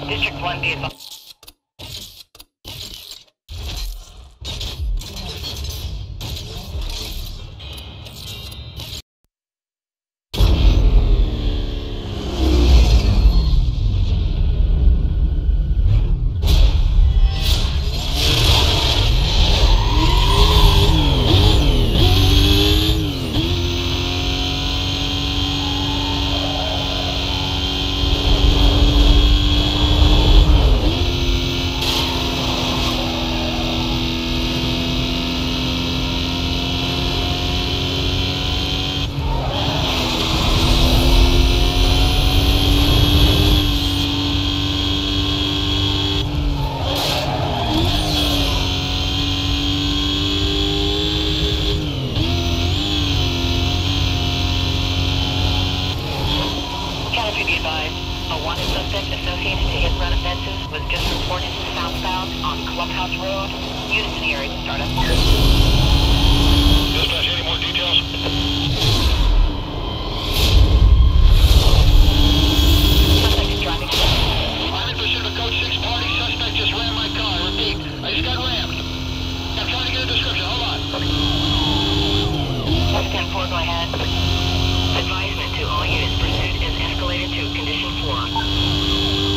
District 1 be advised. Be advised, a wanted suspect associated to hit-run offenses was just reported southbound on Clubhouse Road. Units in the area to start up. Dispatch, any more details? Suspect is driving. I'm in pursuit of a Code 6 party. Suspect just rammed my car. I repeat, I just got rammed. I'm trying to get a description. Hold on. 10-4, go ahead. Advisement to all units. Pursuit is escalated to condition 4.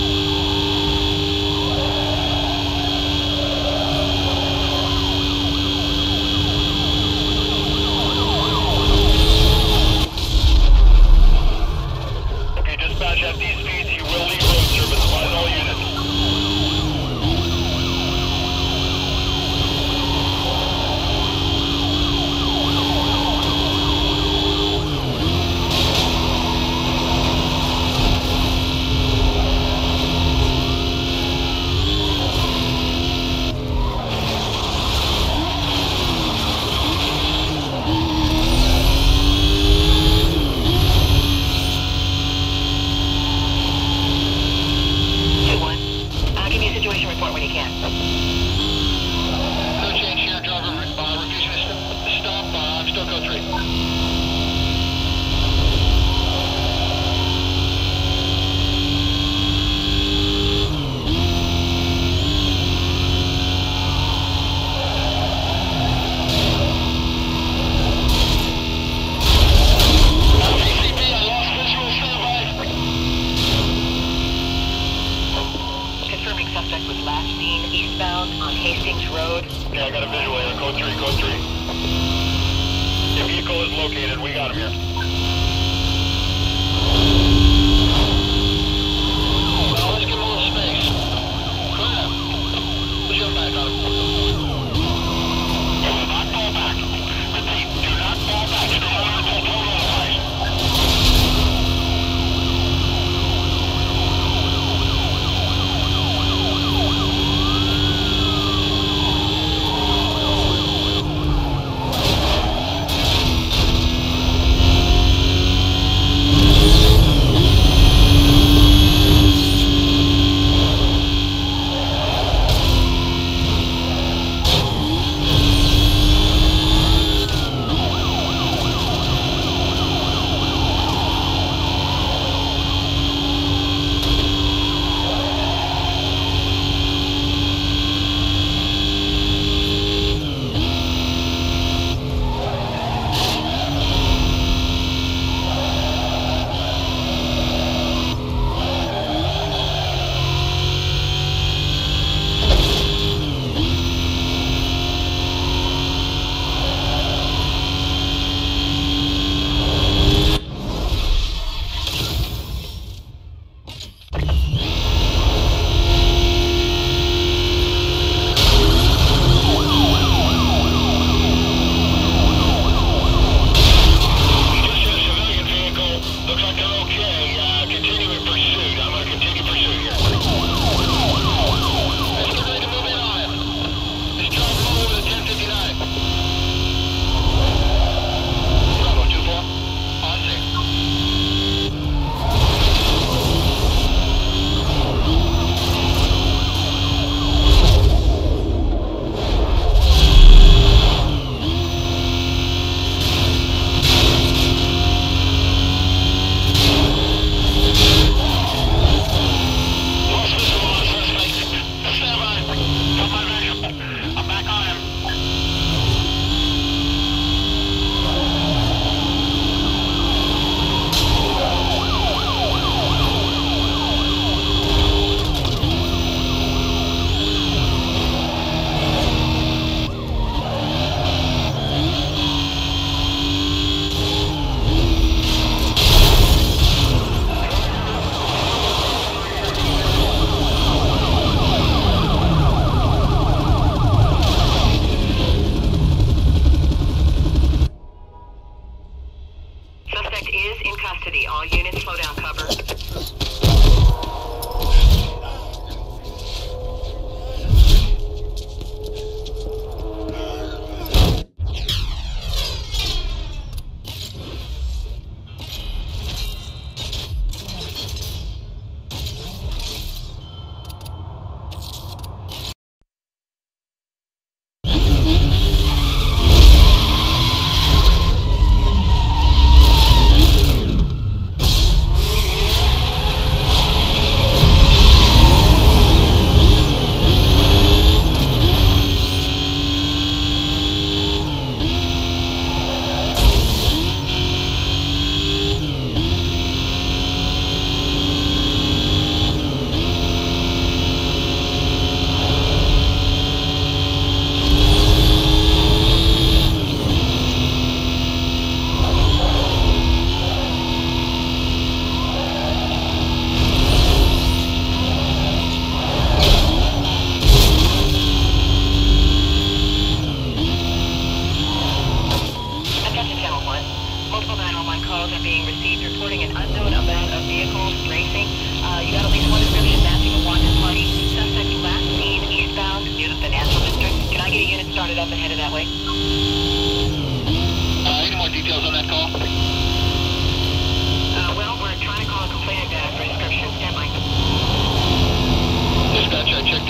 Dispatch, at these speeds, you will leave road service. Advise all units. Report when you can. No change here, driver. Refusing to stop. I'm still code 3. Suspect was last seen eastbound on Hastings Road. Yeah, I got a visual here. Code 3, code 3. The vehicle is located. We got him here. Well, let's give him a little space. Clear. Let's jump back on him. Do not fall back. Repeat, do not fall back. Stay on until total otherwise.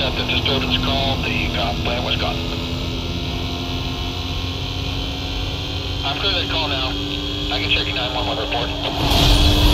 Intercept the disturbance call. The planet was gone. I'm clear that call now. I can check your 911 report.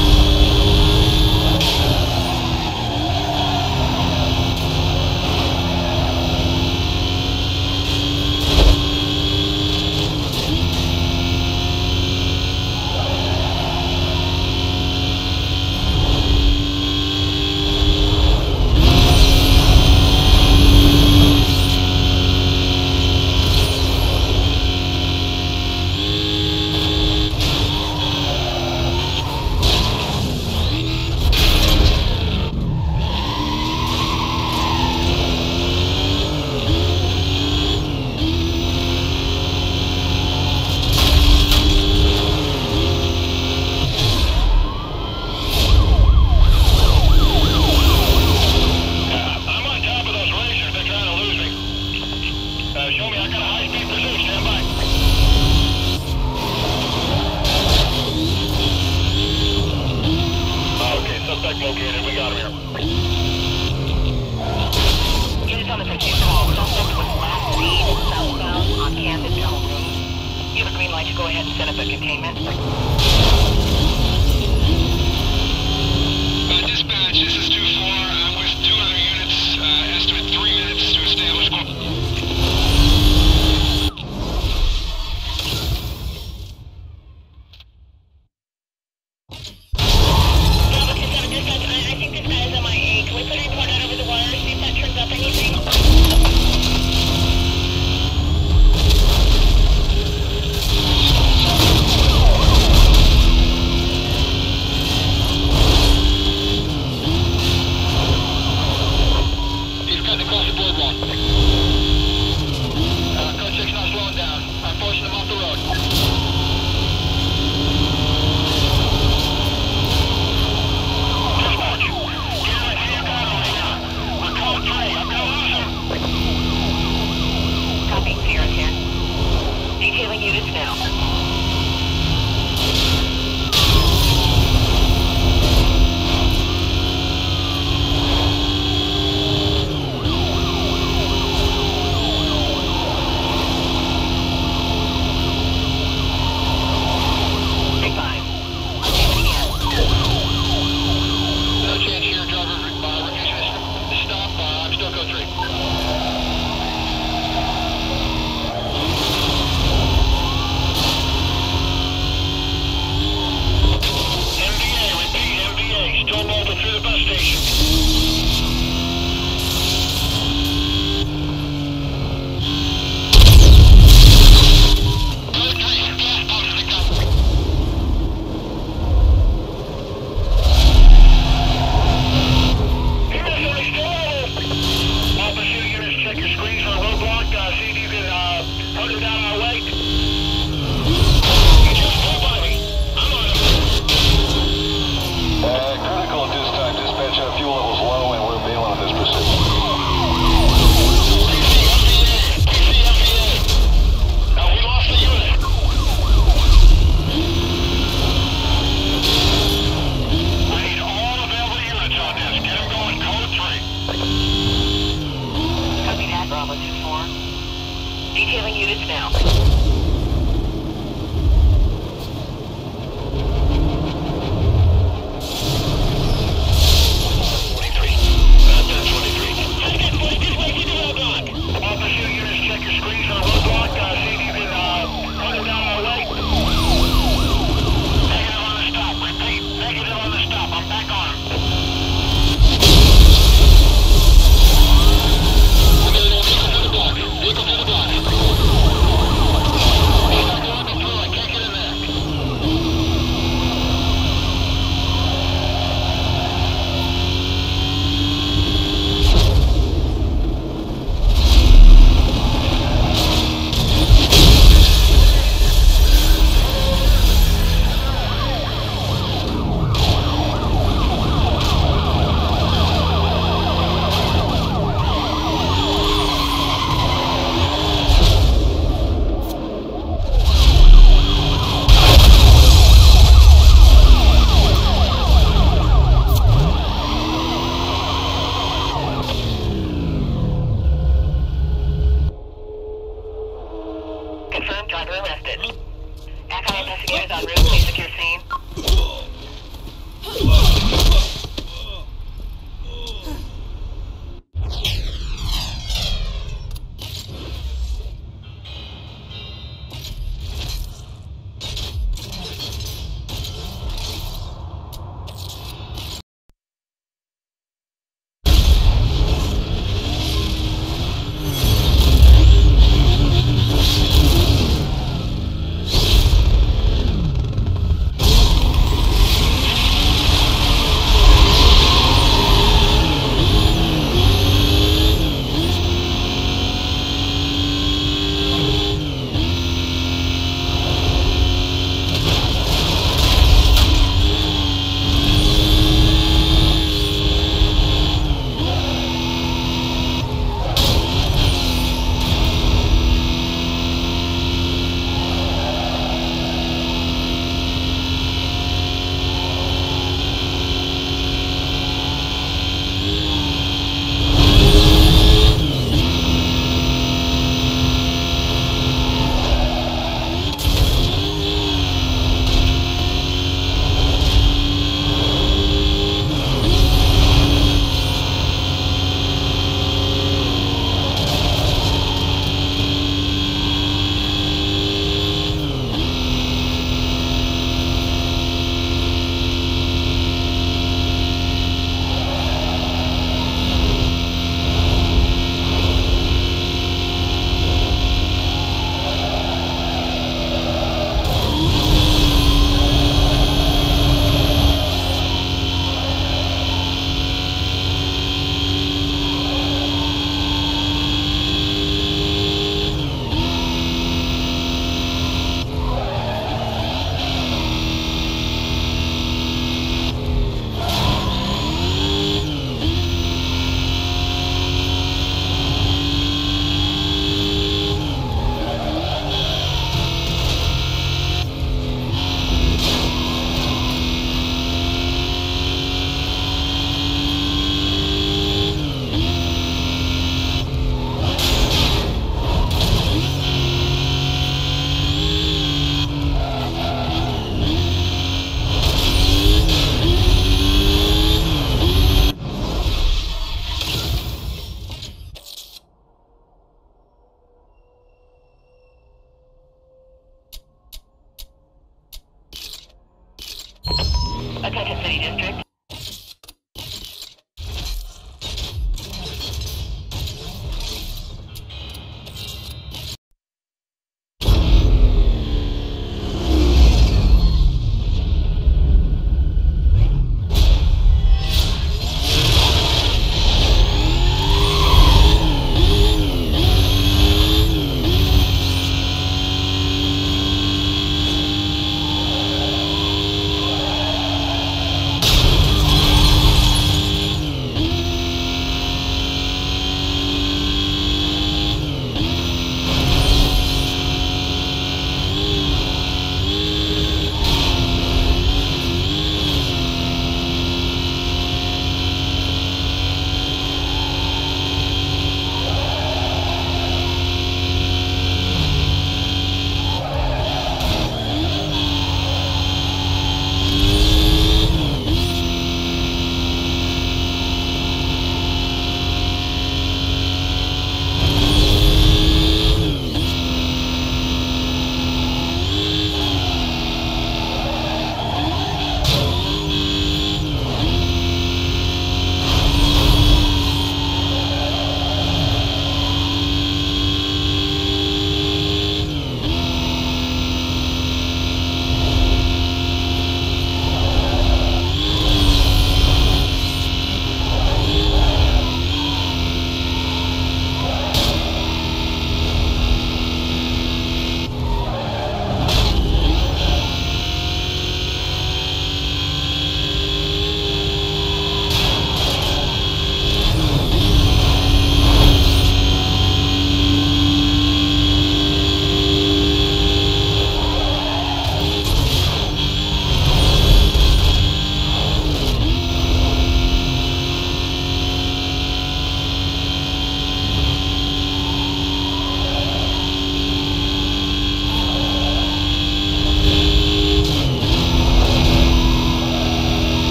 Show me, I got a high-speed pursuit. Stand by. Okay, suspect located. We got him here. Units on the pursuit call. Suspect was last seen southbound on Camden Tunnel Room. You have a green light to go ahead and set up a containment. Dispatch, this is 2-4. I'm with 2 other units. Estimate 3 minutes to establish. Detailing units now. Detailing units now.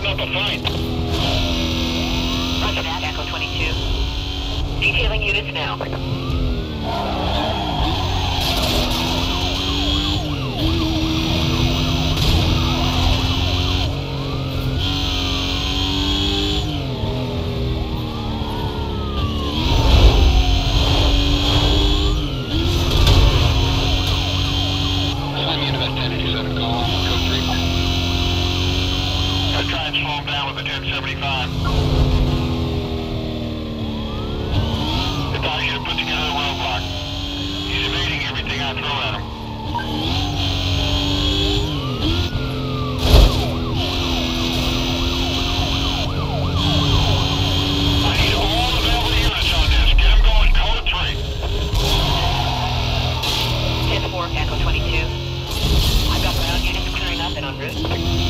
holding up a fight. Roger that, Echo 22. Detailing units now. Send me into that 1087 call on code 3. I'll try and slow him down with the 1075. Advise you to put together a roadblock. He's evading everything I throw at him. I need all available units on this. Get them going code 3. 10-4, Echo 22. I've got ground units clearing up and en route.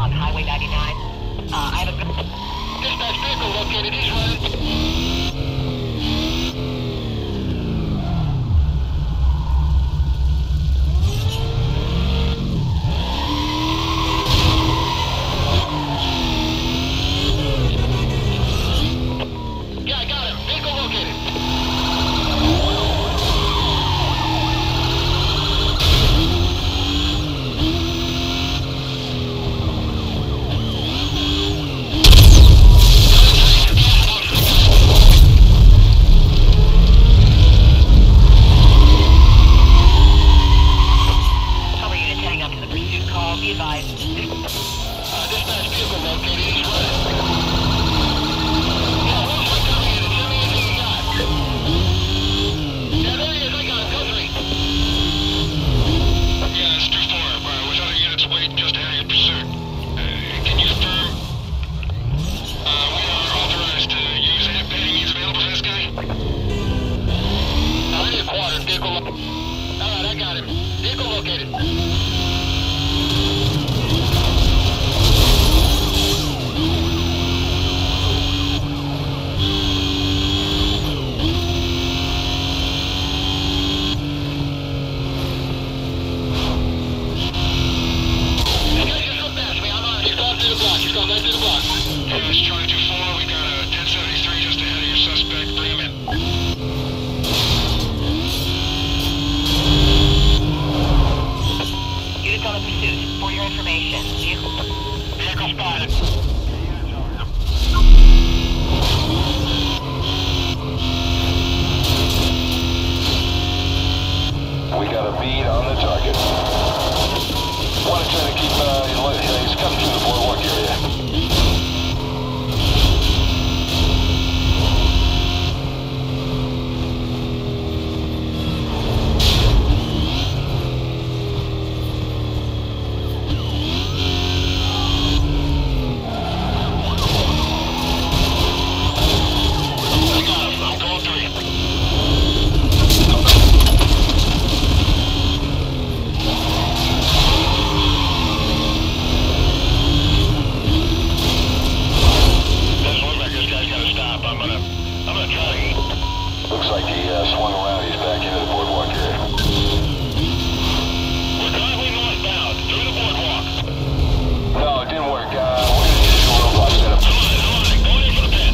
on Highway 99. I have a good... Dispatch vehicle located. He's running. Yeah, I got him. Vehicle located. Cover units heading up to the pursuit call. Be advised. Dispatch vehicle located. He's running. Yeah, where's my cover unit? Send me anything you got. Yeah, there he is. I got him. Go 3. Yeah, it's 2-4. With other units waiting just ahead of your pursuit. Can you confirm? We are authorized to use any means available for this guy? I need a quarter. Vehicle located. Alright, I got him. Vehicle located. This guy just went past me. I'm on it. He's gone through the block. He's gone right through the block. Yeah, it's Charlie 2-4. We've got a 1073 just ahead of your suspect. Bring him in. Units on the pursuit. For your information. Vehicle spotted. We got a bead on the target. Want to try to keep, he's coming through the boardwalk area. I got him. I'm going 3. Doesn't look like this guy's gonna stop. I'm gonna try to eat. Looks like he swung around. He's back into the boardwalk area. We're driving northbound through the boardwalk. No, it didn't work. We're gonna need a short roadblock setup. I'm on it. Going in for the pit.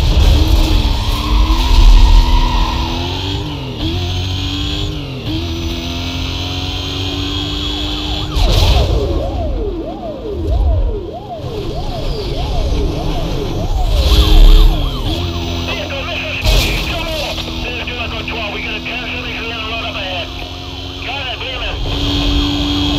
Vehicle, this is Smokey. Come on. This is Duck 12. We got a 1073 on the road up ahead. Got it. Bring him in.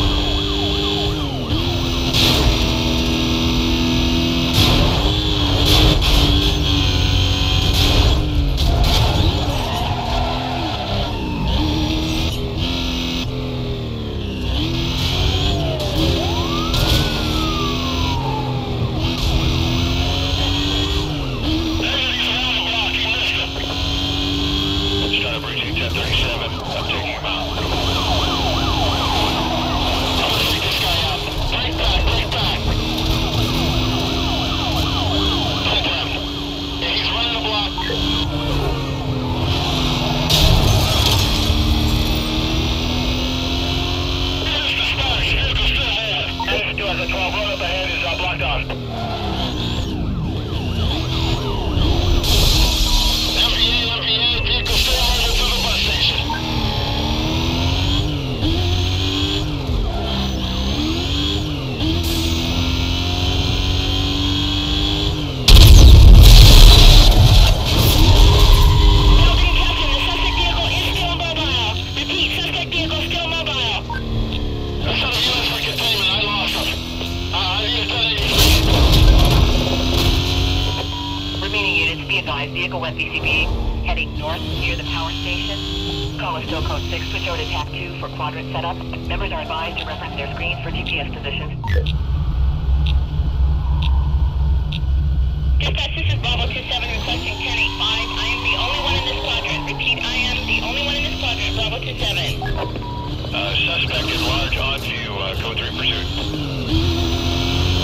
Vehicle west BCB, heading north near the power station. Call is still code 6, switch over to TAC 2 for quadrant setup. Members are advised to reference their screens for GPS positions. Dispatch, this is Bravo 27 requesting 1085. I am the only one in this quadrant. Repeat, I am the only one in this quadrant. Bravo 27. Suspect is large on view, code 3 pursuit.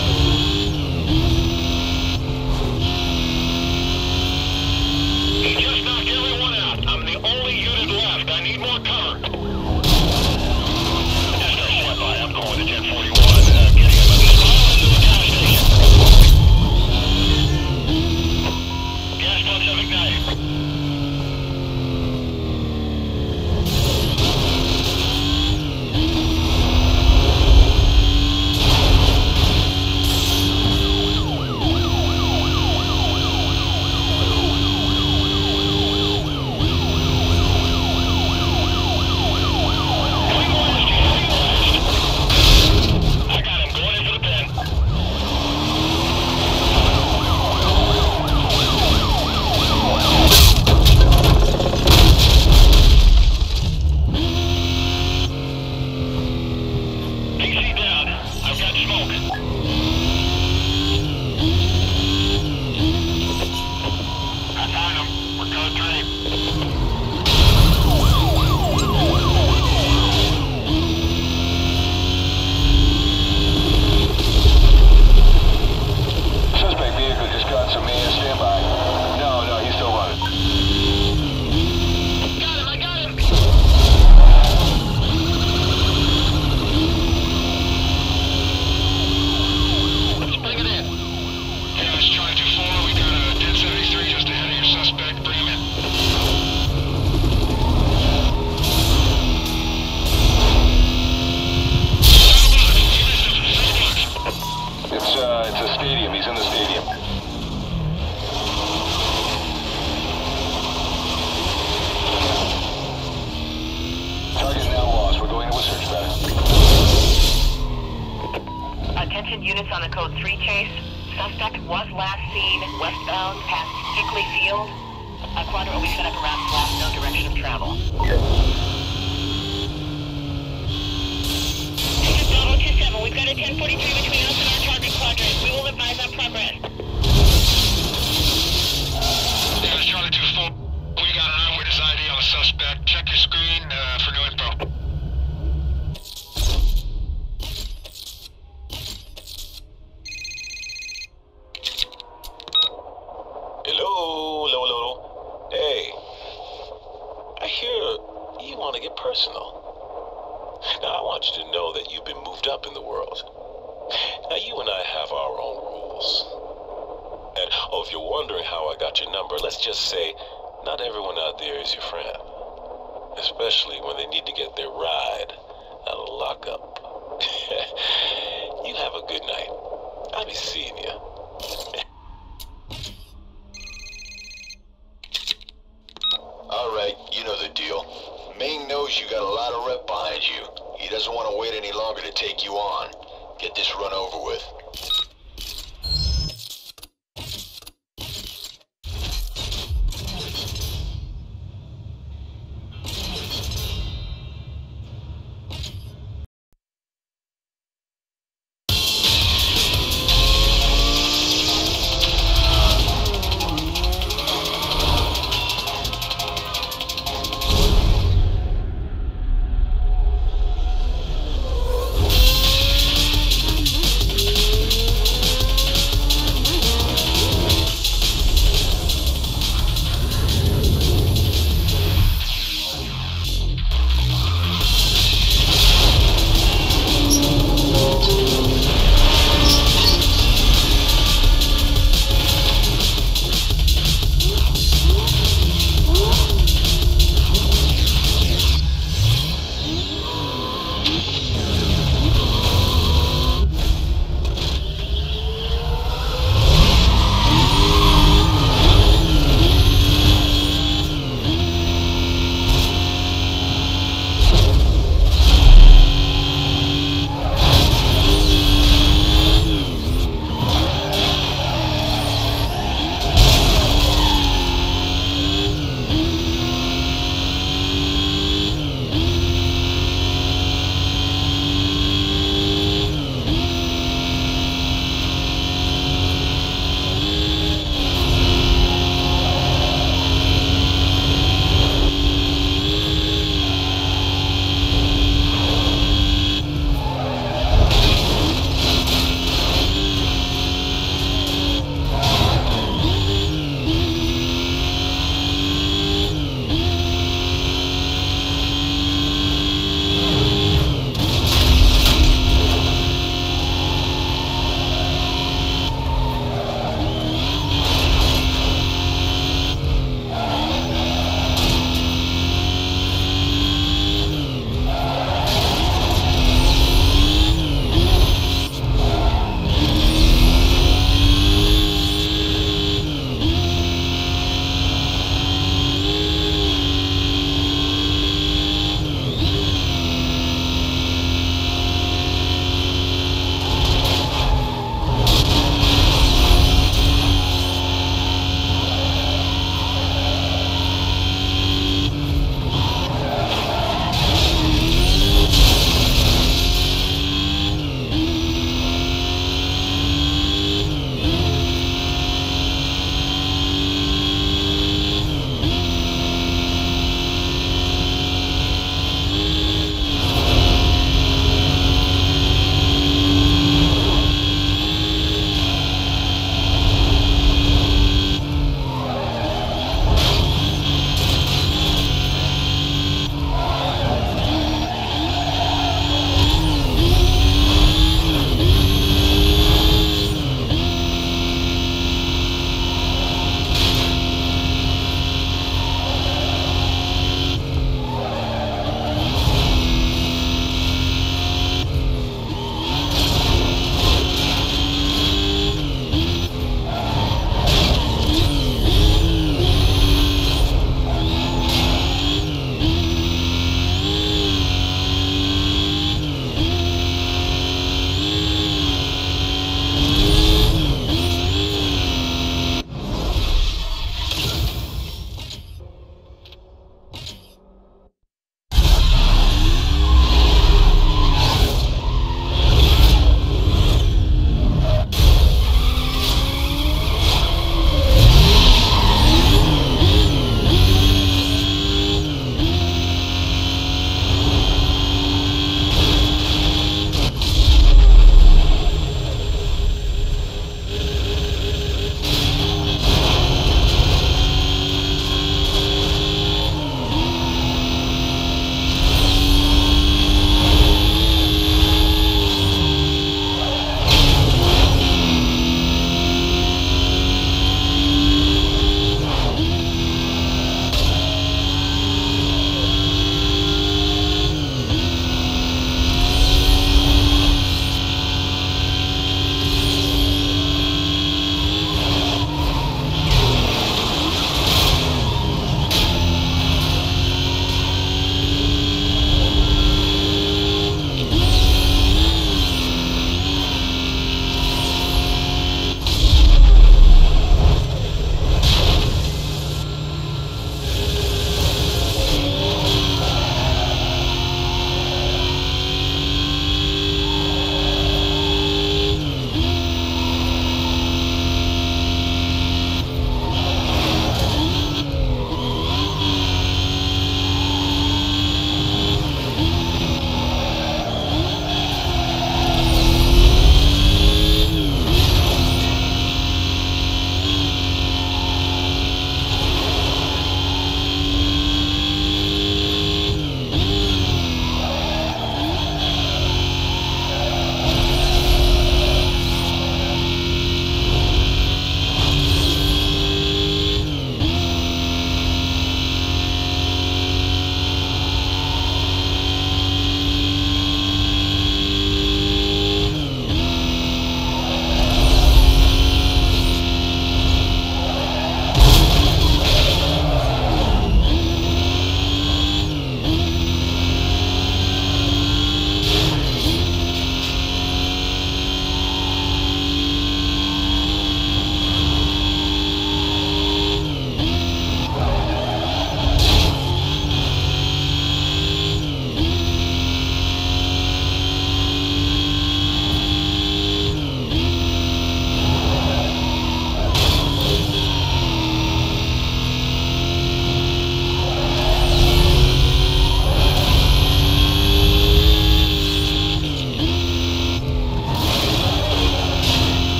It's a stadium. He's in the stadium. Target now lost. We're going to a search pattern. Attention units on the code 3 chase. Suspect was last seen westbound past Hickley Field. A quadrant will be set up around last known direction of travel. This is Bravo 27. We've got a 1043 between us and our target quadrant. We will advise on progress. Yeah, it's Charlie 2-4. We got an eyewitness ID on the suspect. Check your screen for new info. Hello. Hey. I hear you want to get personal. Now, I want you to know that you've been moved up in the world. Now, you and I have our own rules. And, oh, if you're wondering how I got your number, let's just say not everyone out there is your friend. Especially when they need to get their ride out of lockup. You have a good night. I'll be seeing you. Alright, you know the deal. Maine knows you got a lot of rep behind you. He doesn't want to wait any longer to take you on. Get this run over with.